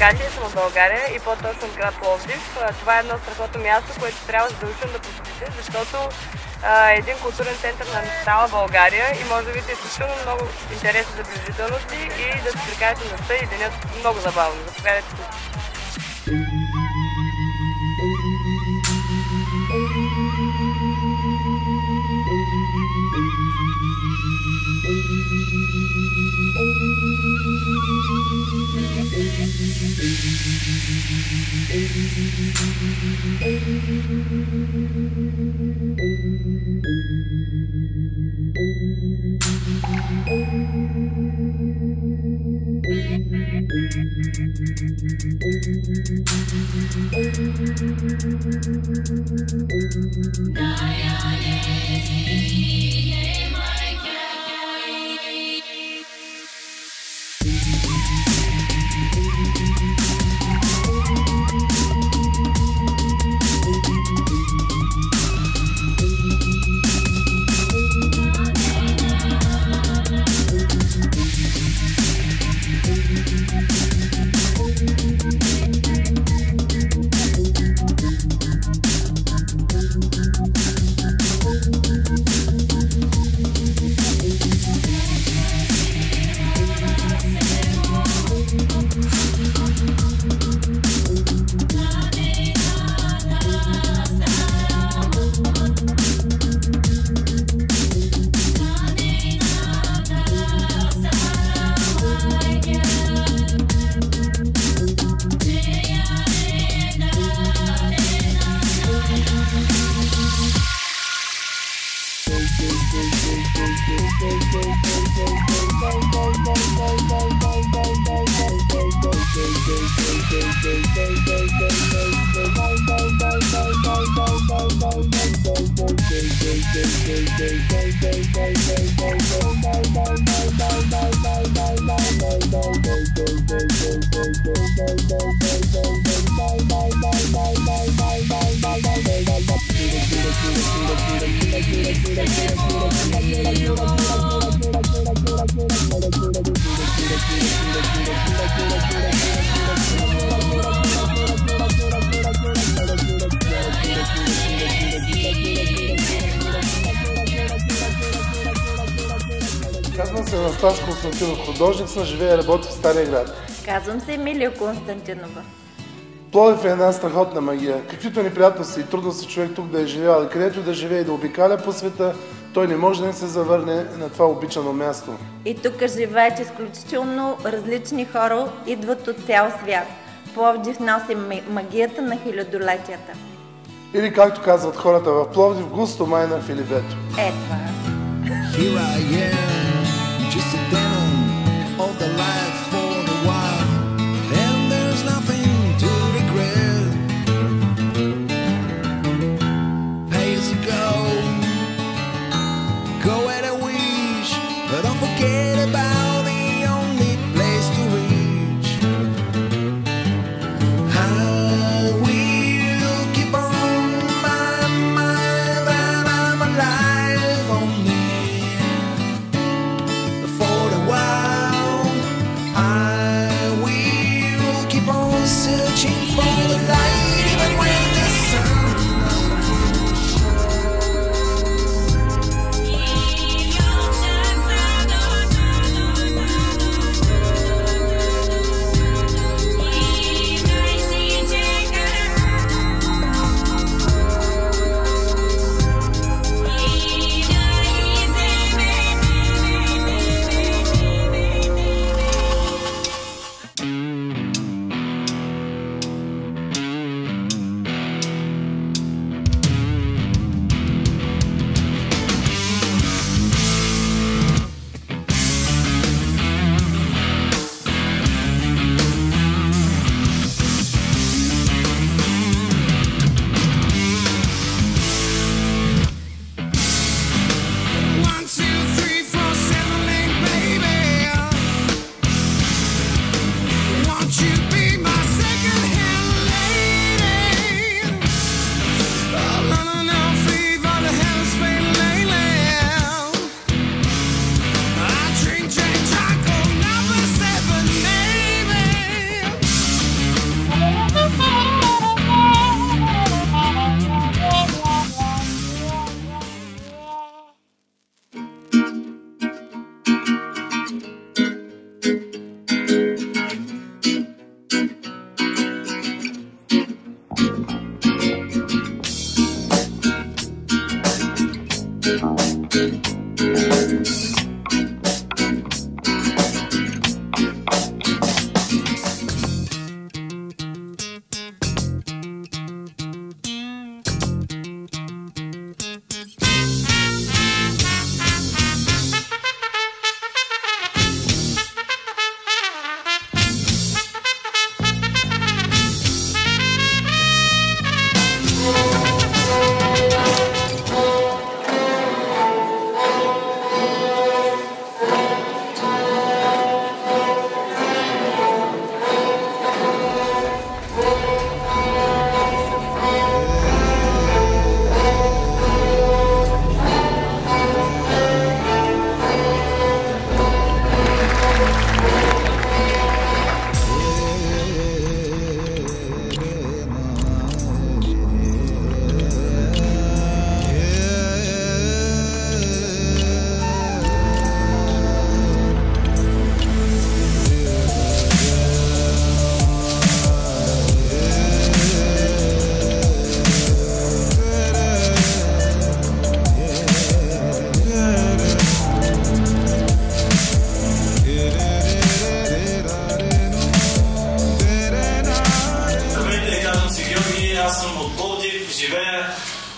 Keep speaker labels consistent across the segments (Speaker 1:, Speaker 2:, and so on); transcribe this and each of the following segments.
Speaker 1: Балканите, съм от България и по-точно от град Пловдив. Това е едно страхотно място, което трябва задължително да посетите, защото е един културен център на цяла България и може да видите изключително много интересни забележителности и да се прикажете нощта и денят много забавно. Заповядайте тук.
Speaker 2: Казвам се Анастас Константинов, художник съм, живея и работя в Стария град.
Speaker 3: Казвам се Емилия Константинова.
Speaker 2: Пловдив е една страхотна магия. Каквито неприятности и трудности човек тук да е живял, където да живее и да обикаля по света, той не може да не се завърне на това обичано място.
Speaker 3: И тук живеят изключително различни хора, идват от цял свят. Пловдив носи магията на хилядолетията.
Speaker 2: Или както казват хората в Пловдив, густо майна филибето.
Speaker 3: Е това.
Speaker 4: Here I am, just a demon of the life for a while, and there's nothing to regret. Hey, as you go where I wish, but don't forget about the only place to reach. I will keep on my mind that I'm alive only. For a while, I will keep on searching for the light, even when the sun.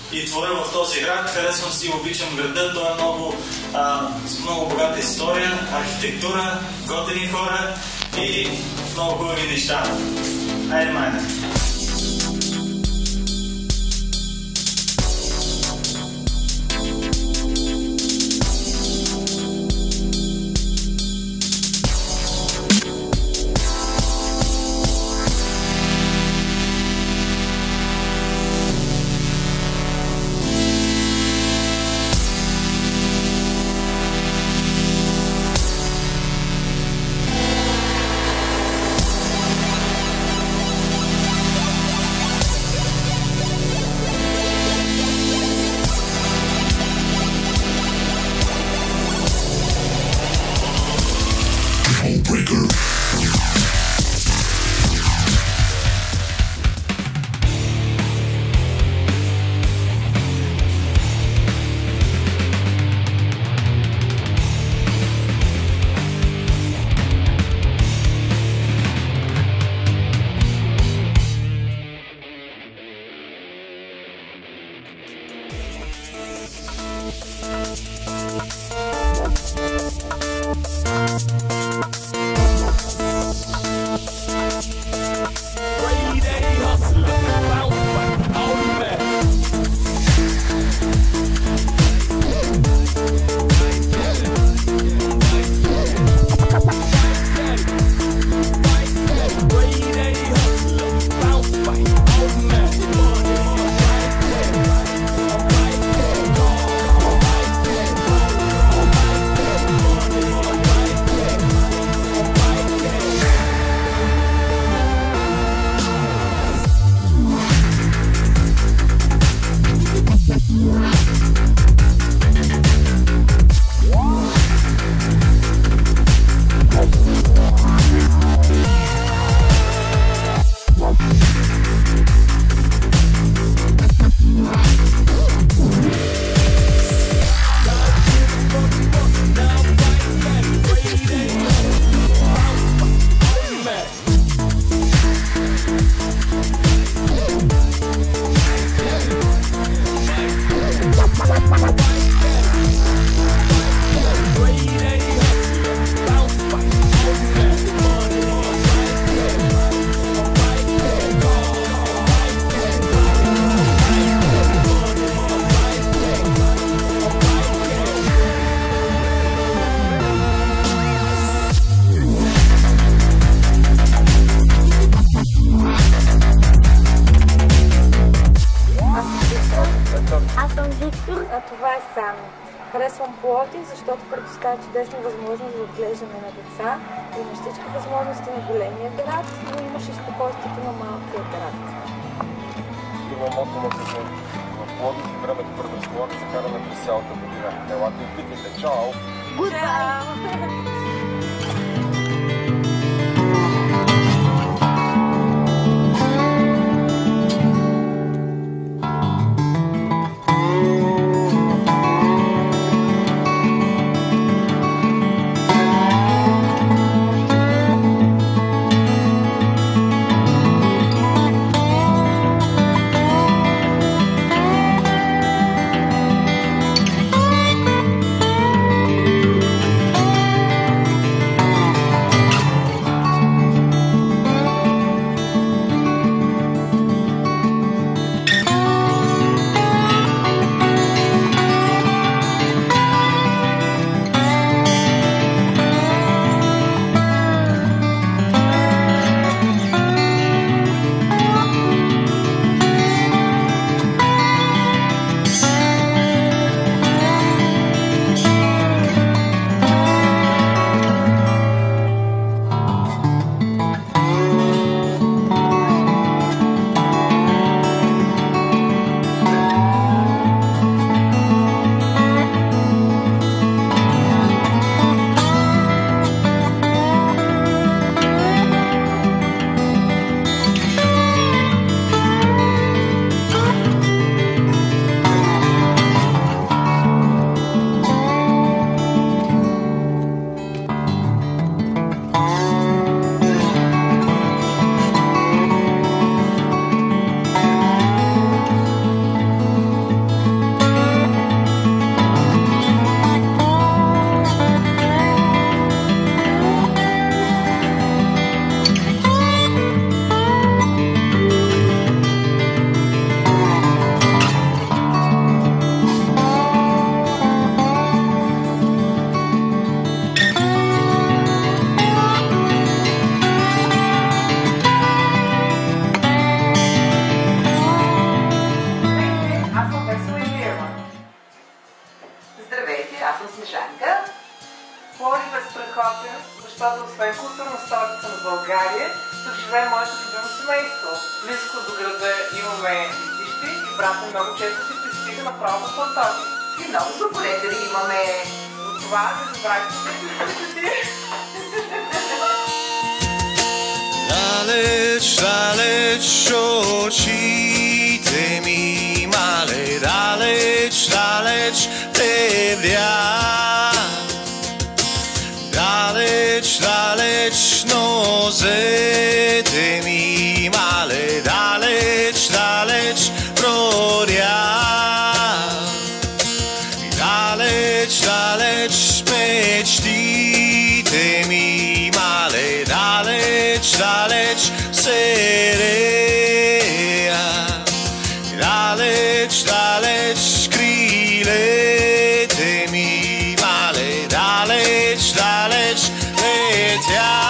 Speaker 5: и творя в този град. Харесвам си и обичам града. Той е с много богата история, архитектура, готини хора и много хубави неща. Айде, майде!
Speaker 6: Харесвам Пловдив, защото предоставя чудесна възможност за отглеждане на деца. Има всички възможности на големия град, но имаш и спокойствието на малкия град.
Speaker 7: Има мото на сезон. В Пловдив и времето пред разполага се караме през цялата година. Елате и опитайте. Чао!
Speaker 6: Чао!
Speaker 8: Близко до града имаме летище и брат ми много често си пристига направо в плантации.
Speaker 9: И много заболетели имаме.
Speaker 8: От това не забравяйте да си.
Speaker 4: Далеч, далеч очите ми мале, далеч, далеч тебрят. Далеч, далеч нозете ми мале, далеч, далеч бродят. Далеч, далеч мечтите ми мале, далеч, далеч сереят. Далеч, далеч крилете ми мале, далеч, далеч летят.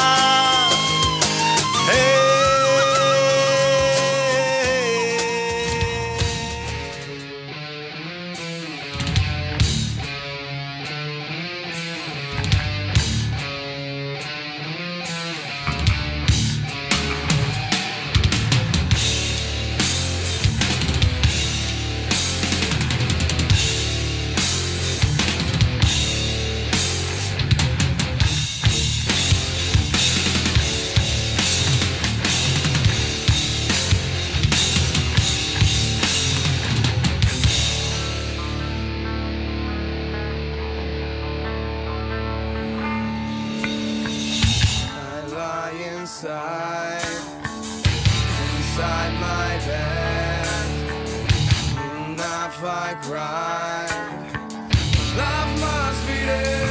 Speaker 4: Inside my bed, enough I cried. Love must be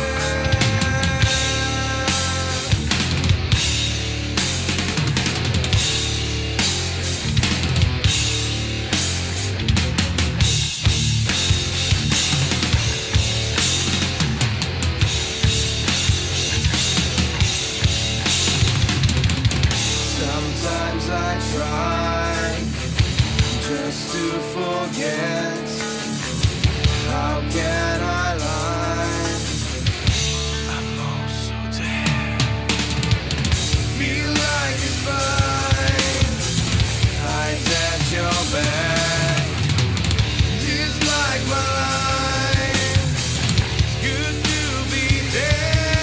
Speaker 4: Sometimes I try just to forget. How can I lie? I'm also dead. Feel like it's fine. Eyes at your back. Just like my life. It's good to be dead.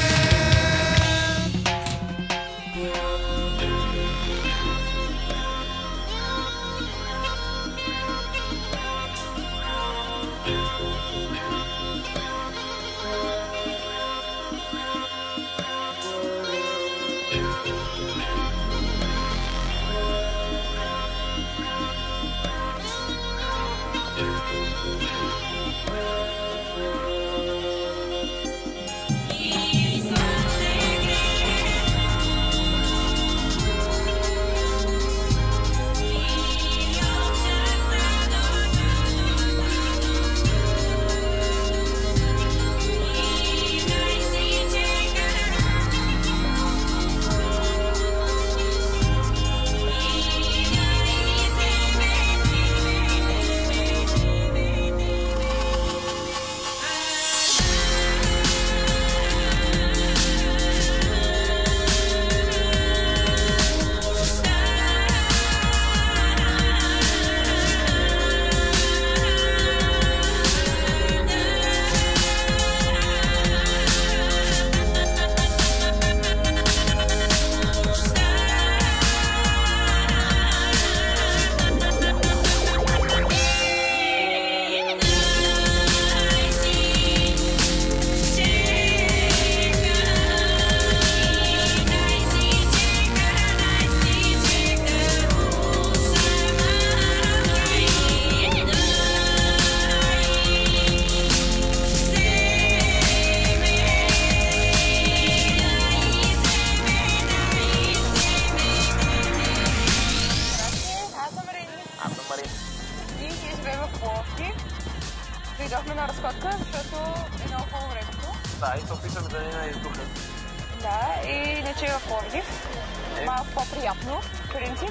Speaker 6: Дойдохме на разходка, защото е много хубаво времето.
Speaker 7: Да, и се опитаме да не наиздухне.
Speaker 6: Да, и иначе в Пловдив. Малко по-приятно, в принцип.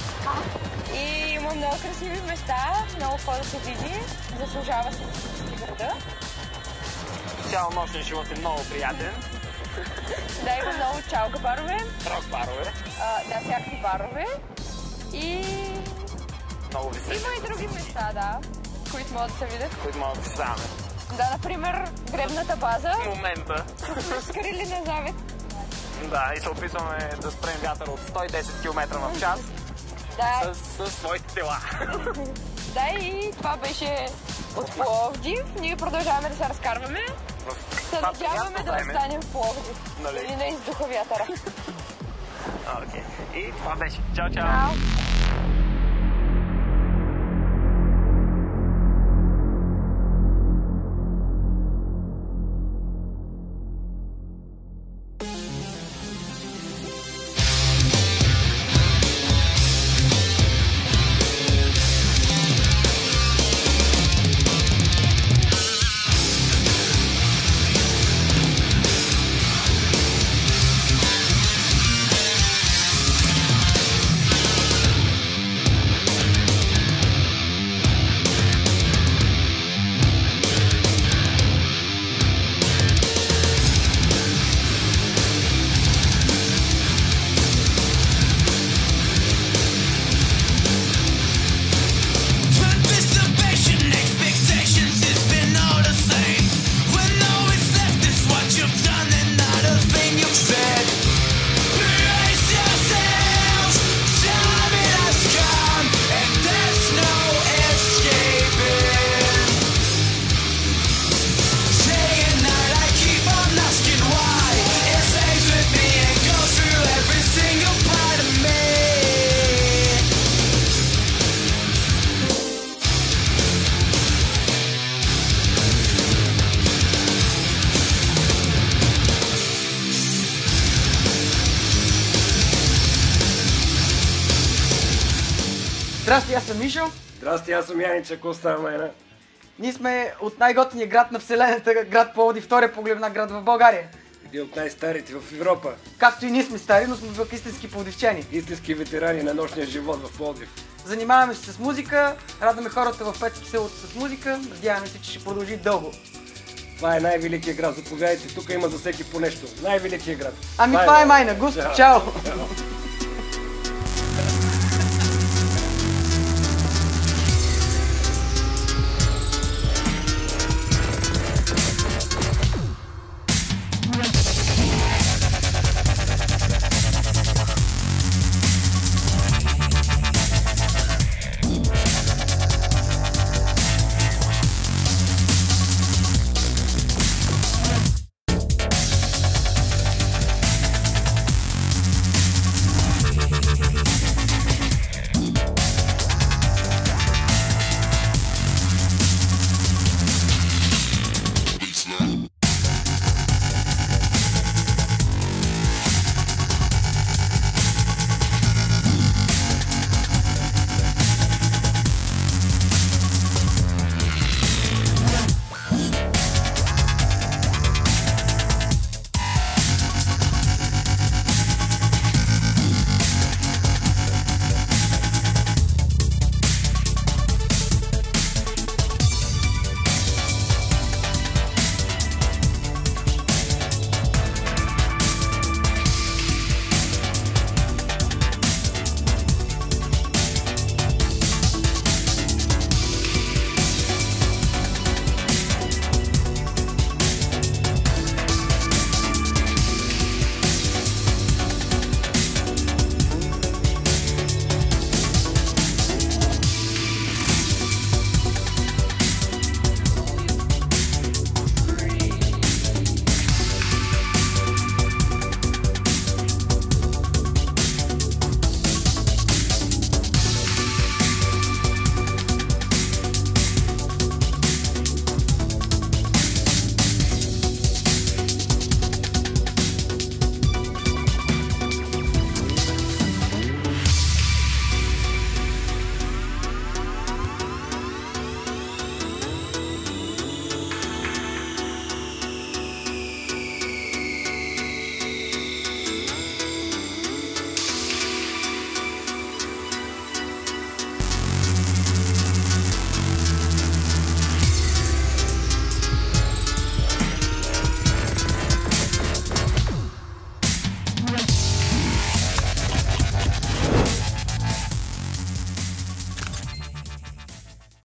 Speaker 6: И има много красиви места, много хора да се види. Заслужава се да града.
Speaker 7: Цял нощен живот е много приятен.
Speaker 6: Да, има много чалга барове.
Speaker 7: Рок барове.
Speaker 6: Да, всякакви барове. И
Speaker 10: много високи.
Speaker 6: Има и други места, да, които могат да се видят.
Speaker 10: Които могат да посещаваме.
Speaker 6: Да, например, гребната база.
Speaker 10: В момента.
Speaker 6: Тук сме скрили на завет.
Speaker 10: Да, и се опитваме да спрем вятър от 110 км в час.
Speaker 6: Да.
Speaker 10: С своите тела.
Speaker 6: Да, и това беше от Пловдив. Ние продължаваме да се разкарваме. Се надяваме да останем в Пловдив. Или не издуха вятъра.
Speaker 10: Окей. И това беше. Чао, чао.
Speaker 11: Здрасти, аз съм Мишо.
Speaker 12: Здрасти, аз съм Янича. Какво става, майна?
Speaker 11: Ние сме от най-готиния град на вселената, град Пловдив, втория по големина град в България.
Speaker 12: Един от най-старите в Европа.
Speaker 11: Както и ние сме стари, но сме пък истински пловдивчани.
Speaker 12: Истински ветерани на нощния живот в Пловдив.
Speaker 11: Занимаваме се с музика, радваме хората в Петък селото с музика, надяваме се, че ще продължи дълго.
Speaker 12: Това е най-великият град, заповядайте, тук има за всеки по нещо. Най-великият град.
Speaker 11: Ами това е майна, густо, чао!